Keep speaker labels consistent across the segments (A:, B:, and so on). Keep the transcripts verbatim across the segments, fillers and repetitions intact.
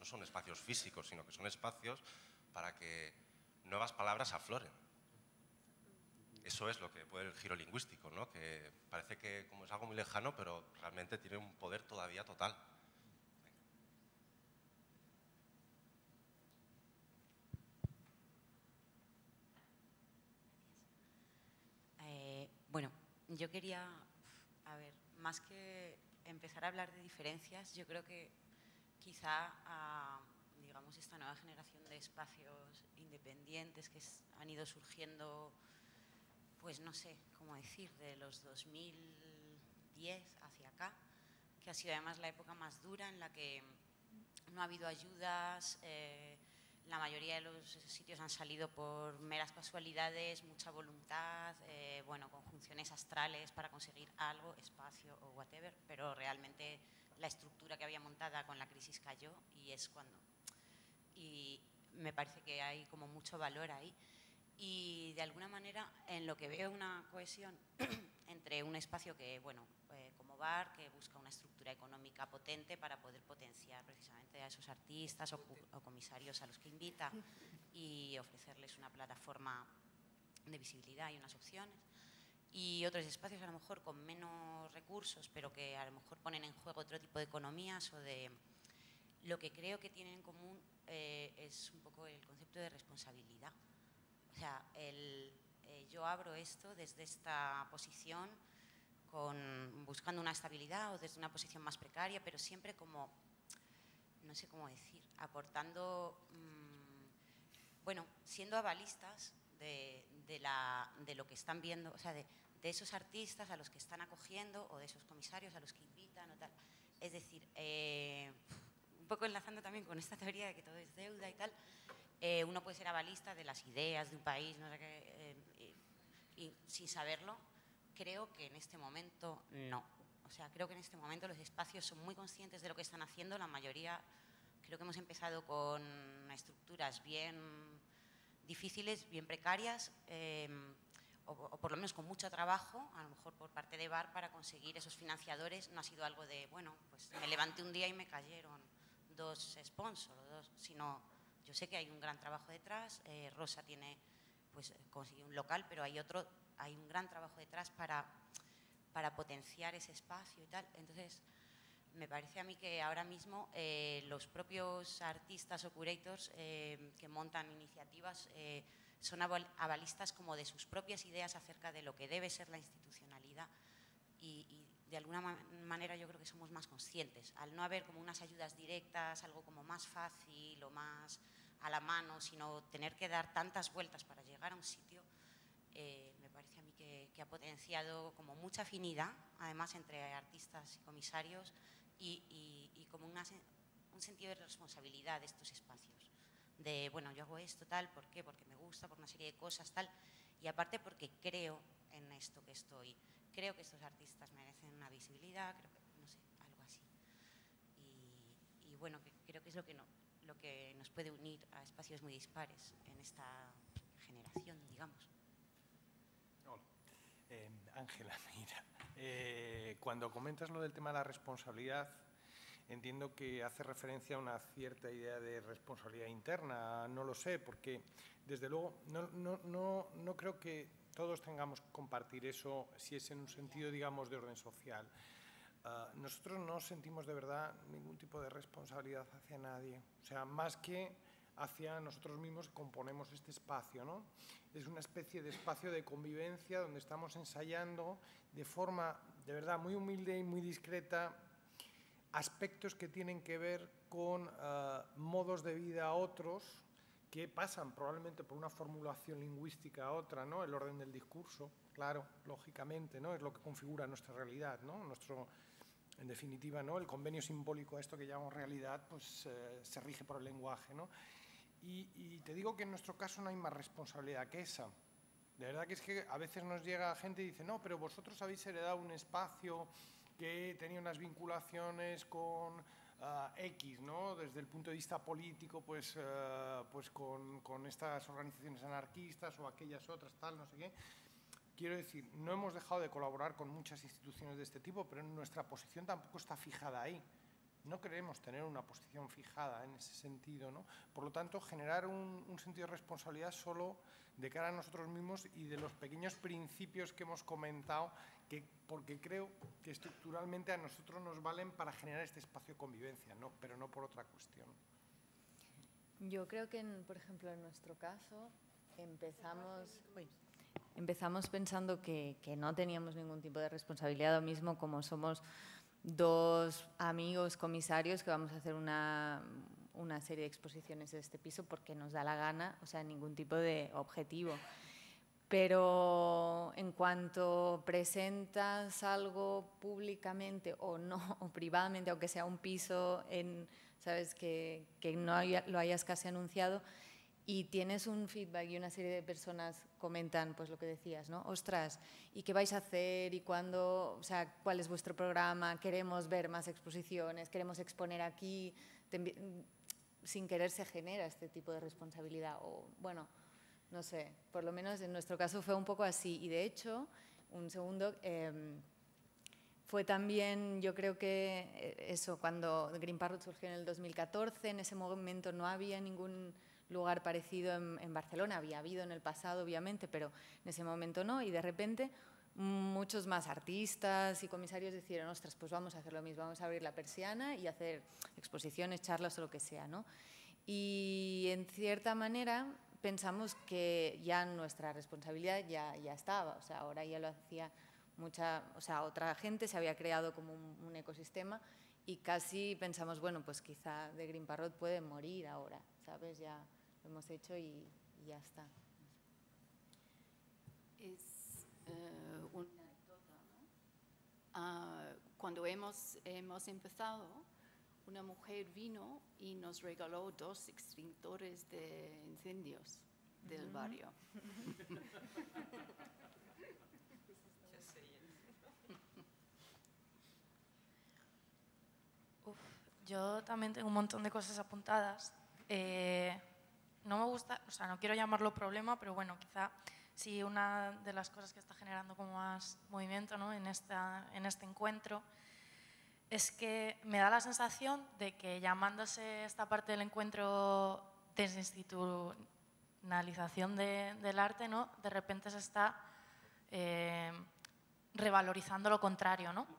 A: son espacios físicos, sino que son espacios para que nuevas palabras afloren. Eso es lo que puede el giro lingüístico, ¿no? Que parece que como es algo muy lejano, pero realmente tiene un poder todavía total.
B: Eh, bueno, yo quería, a ver, más que empezar a hablar de diferencias, yo creo que quizá a, digamos, esta nueva generación de espacios independientes que es, han ido surgiendo, pues no sé cómo decir, de los dos mil diez hacia acá, que ha sido además la época más dura en la que no ha habido ayudas, eh, la mayoría de los sitios han salido por meras casualidades, mucha voluntad, eh, bueno, conjunciones astrales para conseguir algo, espacio o whatever, pero realmente la estructura que había montada con la crisis cayó y es cuando… Y me parece que hay como mucho valor ahí. Y de alguna manera en lo que veo una cohesión entre un espacio que, bueno, eh, como bar, que busca una estructura económica potente para poder potenciar precisamente a esos artistas o, o comisarios a los que invita y ofrecerles una plataforma de visibilidad y unas opciones. Y otros espacios a lo mejor con menos recursos, pero que a lo mejor ponen en juego otro tipo de economías o de… Lo que creo que tienen en común eh, es un poco el concepto de responsabilidad. O sea, el, eh, yo abro esto desde esta posición con, buscando una estabilidad o desde una posición más precaria, pero siempre como, no sé cómo decir, aportando, mmm, bueno, siendo avalistas de, de, la, de lo que están viendo, o sea, de, de esos artistas a los que están acogiendo o de esos comisarios a los que invitan o tal. Es decir, eh, un poco enlazando también con esta teoría de que todo es deuda y tal, Eh, uno puede ser avalista de las ideas de un país, no sé qué, eh, y, y sin saberlo, creo que en este momento no. O sea, creo que en este momento los espacios son muy conscientes de lo que están haciendo. La mayoría, creo que hemos empezado con estructuras bien difíciles, bien precarias, eh, o, o por lo menos con mucho trabajo, a lo mejor por parte de Bar, para conseguir esos financiadores. No ha sido algo de, bueno, pues me levanté un día y me cayeron dos sponsors, dos, sino… Yo sé que hay un gran trabajo detrás, eh, Rosa tiene, pues consiguió un local, pero hay otro, hay un gran trabajo detrás para, para potenciar ese espacio y tal. Entonces, me parece a mí que ahora mismo eh, los propios artistas o curators eh, que montan iniciativas eh, son avalistas como de sus propias ideas acerca de lo que debe ser la institucionalidad y, y de alguna man manera yo creo que somos más conscientes. Al no haber como unas ayudas directas, algo como más fácil o más a la mano, sino tener que dar tantas vueltas para llegar a un sitio, eh, me parece a mí que, que ha potenciado como mucha afinidad, además, entre artistas y comisarios y, y, y como una, un sentido de responsabilidad de estos espacios. De, bueno, yo hago esto, tal, ¿por qué? Porque me gusta, por una serie de cosas, tal, y aparte porque creo en esto que estoy. Creo que estos artistas merecen una visibilidad, creo que, no sé, algo así. Y, y bueno, que creo que es lo que, no, lo que nos puede unir a espacios muy dispares en esta generación, digamos.
C: Hola. Eh, Ángela, mira, eh, cuando comentas lo del tema de la responsabilidad, entiendo que hace referencia a una cierta idea de responsabilidad interna, no lo sé, porque desde luego no, no, no, no creo que todos tengamos que compartir eso si es en un sentido, digamos, de orden social. Uh, nosotros no sentimos de verdad ningún tipo de responsabilidad hacia nadie, o sea, más que hacia nosotros mismos que componemos este espacio, ¿no? Es una especie de espacio de convivencia donde estamos ensayando de forma, de verdad, muy humilde y muy discreta aspectos que tienen que ver con uh, modos de vida a otros que pasan probablemente por una formulación lingüística a otra, ¿no? El orden del discurso, claro, lógicamente, ¿no? Es lo que configura nuestra realidad, ¿no? Nuestro, en definitiva, ¿no? El convenio simbólico a esto que llamamos realidad, pues eh, se rige por el lenguaje, ¿no? Y, y te digo que en nuestro caso no hay más responsabilidad que esa. De verdad que es que a veces nos llega gente y dice, no, pero vosotros habéis heredado un espacio que tenía unas vinculaciones con uh, X, ¿no? Desde el punto de vista político, pues, uh, pues con, con estas organizaciones anarquistas o aquellas otras, tal, no sé qué. Quiero decir, no hemos dejado de colaborar con muchas instituciones de este tipo, pero nuestra posición tampoco está fijada ahí. no queremos tener una posición fijada en ese sentido, ¿no? Por lo tanto, generar un, un sentido de responsabilidad solo de cara a nosotros mismos y de los pequeños principios que hemos comentado, que, porque creo que estructuralmente a nosotros nos valen para generar este espacio de convivencia, ¿no? Pero no por otra cuestión.
D: Yo creo que, en, por ejemplo, en nuestro caso, empezamos, uy, empezamos pensando que, que no teníamos ningún tipo de responsabilidad, lo mismo como somos dos amigos comisarios que vamos a hacer una, una serie de exposiciones de este piso porque nos da la gana, o sea, ningún tipo de objetivo. Pero en cuanto presentas algo públicamente o no, o privadamente, aunque sea un piso, en, sabes, que, que no haya, lo hayas casi anunciado, y tienes un feedback y una serie de personas comentan, pues lo que decías, ¿no? Ostras, ¿y qué vais a hacer? ¿Y cuándo? O sea, ¿cuál es vuestro programa? Queremos ver más exposiciones, queremos exponer aquí. Te, sin querer se genera este tipo de responsabilidad. O, bueno, no sé, por lo menos en nuestro caso fue un poco así. Y de hecho, un segundo, eh, fue también, yo creo que eso, cuando Green Parrot surgió en el dos mil catorce, en ese momento no había ningún lugar parecido en, en Barcelona, había habido en el pasado obviamente, pero en ese momento no, y de repente muchos más artistas y comisarios decidieron, ostras, pues vamos a hacer lo mismo, vamos a abrir la persiana y hacer exposiciones, charlas o lo que sea, ¿no? Y en cierta manera pensamos que ya nuestra responsabilidad ya, ya estaba, o sea, ahora ya lo hacía mucha, o sea, otra gente, se había creado como un, un ecosistema y casi pensamos, bueno, pues quizá de Green Parrot puede morir ahora, ¿sabes? Ya lo hemos hecho y, y ya está.
E: Es uh, una anécdota, ¿no? Uh, cuando hemos, hemos empezado, una mujer vino y nos regaló dos extintores de incendios del barrio.
F: Uf, yo también tengo un montón de cosas apuntadas. Eh, no me gusta, o sea, no quiero llamarlo problema, pero bueno, quizá sí una de las cosas que está generando como más movimiento, ¿no? en, esta, en este encuentro es que me da la sensación de que llamándose esta parte del encuentro desinstitucionalización de, del arte, ¿no? De repente se está eh, revalorizando lo contrario, ¿no?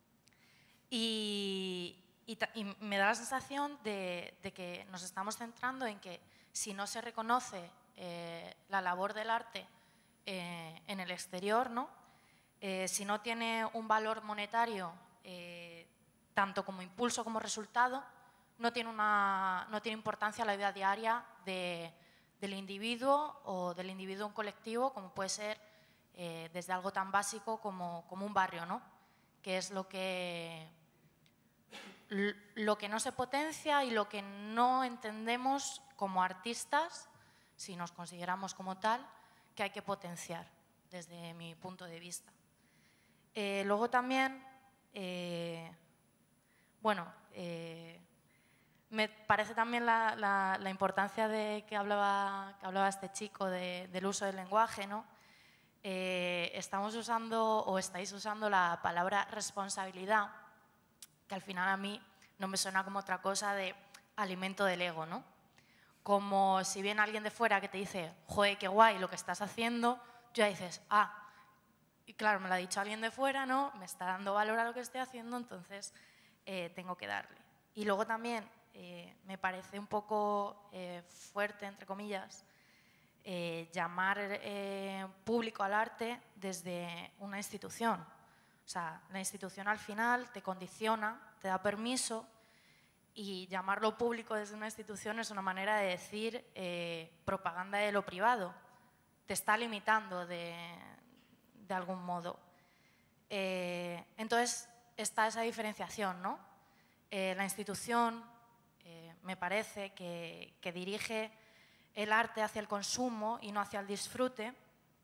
F: Y, y, y me da la sensación de, de que nos estamos centrando en que si no se reconoce eh, la labor del arte eh, en el exterior, ¿no? Eh, si no tiene un valor monetario eh, tanto como impulso como resultado, no tiene, una, no tiene importancia la vida diaria de, del individuo o del individuo en colectivo, como puede ser eh, desde algo tan básico como, como un barrio, ¿no? Que es lo que, lo que no se potencia y lo que no entendemos como artistas, si nos consideramos como tal, que hay que potenciar desde mi punto de vista. Eh, luego también, eh, bueno, eh, me parece también la, la, la importancia de que hablaba, que hablaba este chico de, del uso del lenguaje, ¿no? Eh, estamos usando o estáis usando la palabra responsabilidad, que al final a mí no me suena como otra cosa de alimento del ego, ¿no? Como si viene alguien de fuera que te dice, joder, qué guay lo que estás haciendo, tú ya dices, ah, y claro, me lo ha dicho alguien de fuera, ¿no? Me está dando valor a lo que estoy haciendo, entonces eh, tengo que darle. Y luego también eh, me parece un poco eh, fuerte, entre comillas, eh, llamar eh, público al arte desde una institución. O sea, la institución al final te condiciona, te da permiso, y llamarlo público desde una institución es una manera de decir eh, propaganda de lo privado. Te está limitando de, de algún modo. Eh, entonces, está esa diferenciación, ¿no? Eh, la institución eh, me parece que, que dirige el arte hacia el consumo y no hacia el disfrute,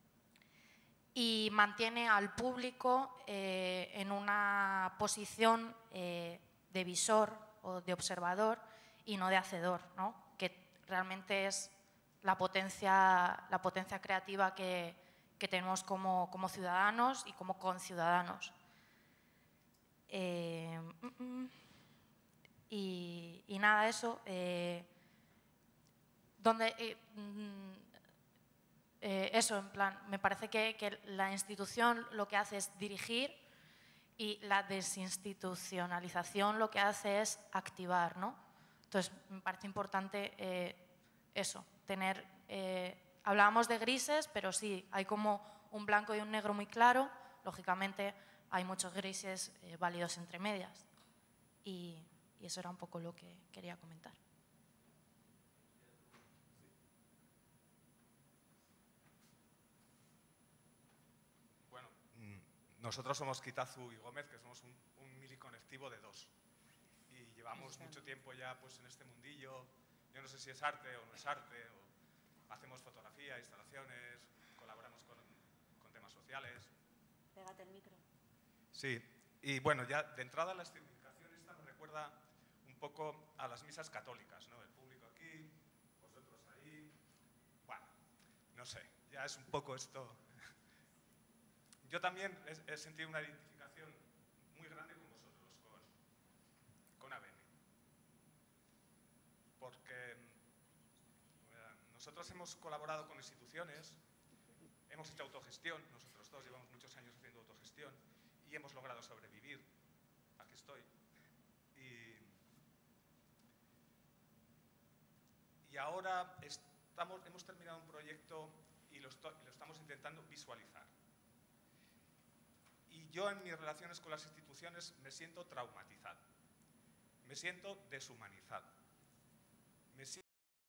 F: y mantiene al público eh, en una posición eh, de visor o de observador y no de hacedor, ¿no? Que realmente es la potencia, la potencia creativa que, que tenemos como, como ciudadanos y como conciudadanos. Eh, Y, y nada, eso, eh, donde, eh, mm, eh, eso, en plan, me parece que, que la institución lo que hace es dirigir y la desinstitucionalización lo que hace es activar, ¿no? Entonces, me parece importante eh, eso, tener, eh, hablábamos de grises, pero sí, hay como un blanco y un negro muy claro, lógicamente hay muchos grises eh, válidos entre medias. Y, y eso era un poco lo que quería comentar.
G: Bueno, nosotros somos Kitazu y Gómez, que somos un, un miliconectivo de dos. Y llevamos mucho tiempo ya pues, en este mundillo. Yo no sé si es arte o no es arte. O hacemos fotografía, instalaciones, colaboramos con, con temas sociales.
H: Pégate el micro.
G: Sí, y bueno, ya de entrada la escenificación esta me recuerda un poco a las misas católicas, ¿no? El público aquí, vosotros ahí. Bueno, no sé, ya es un poco esto. Yo también he, he sentido una identificación muy grande con vosotros, con, con A B N. Porque eh, nosotros hemos colaborado con instituciones, hemos hecho autogestión, nosotros dos llevamos muchos años haciendo autogestión y hemos logrado sobrevivir. Aquí estoy. Y, y ahora estamos, hemos terminado un proyecto y lo, esto, y lo estamos intentando visualizar. Y yo en mis relaciones con las instituciones me siento traumatizado, me siento deshumanizado.